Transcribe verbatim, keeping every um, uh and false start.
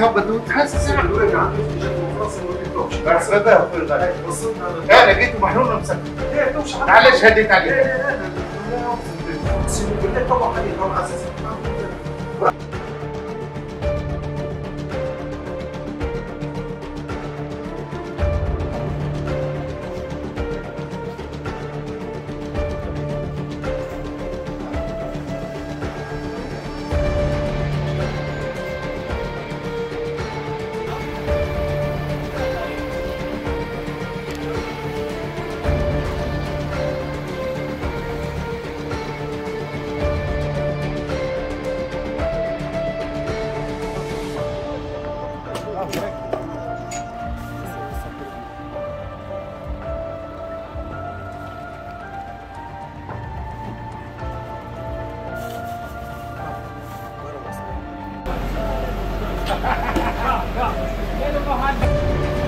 تهبط وتحس ساعة. الولد عنده اجت فرصه ما بيطلبش. مرحبا كل غالي. وصلنا لا لقيته محلول ومسكر. ليه توش معلش هديت عليه. لا لا لا لا لا طبعا عليه طبعا على اساس Ha ha ha!